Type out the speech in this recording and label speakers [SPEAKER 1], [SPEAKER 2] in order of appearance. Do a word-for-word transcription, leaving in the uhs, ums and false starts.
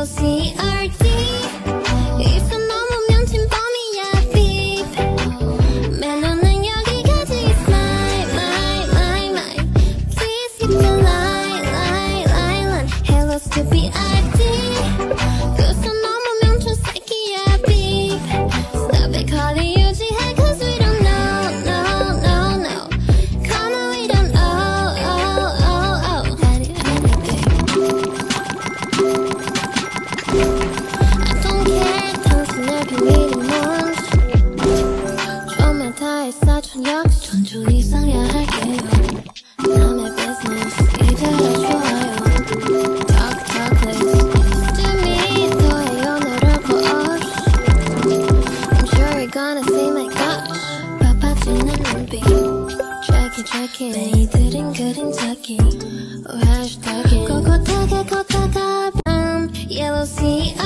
[SPEAKER 1] Yellow C R D 입술 넘으면 침범이야 beep 멜로는 여기까지 Smile, my, my, my Please hit the line, line, line, line Hello to B I D 그 손 넘으면 초새끼야 beep Stop it, 거리 유지해 cause we don't know, no, no, no Come on, we don't oh, oh, oh, oh 아니, 아니, I don't care 당신의 비밀이 뭔지 정말 다 했어 전 역시 전주 이상해야 할게요 남의 business 이대로 좋아요 Talk, talk, please To me 더해요 노력고 없이 I'm sure you're gonna see my gosh 바빠지는 눈빛 Tracky, tracky 메이들은 그림자기 오 해시태기 꼿꼿하게 걷다가 밤 Yellow C